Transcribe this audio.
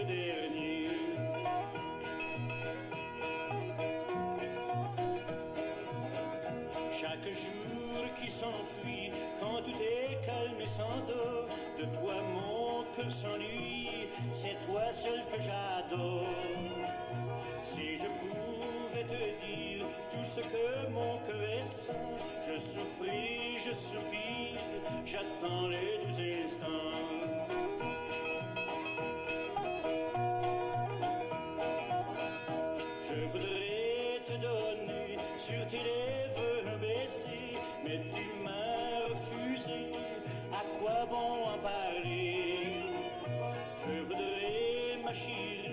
le dernier. Chaque jour qui s'enfuit, quand tout est calme et sans dor, de toi mon cœur s'ennuie, c'est toi seul que j'adore. Si je pouvais te dire tout ce que mon cœur sent, je souffris, je soupire, j'attends les 12 instants. Je voudrais te donner sur tes lèvres un baiser, mais tu m'as refusé, à quoi bon en parler? Je voudrais ma chérie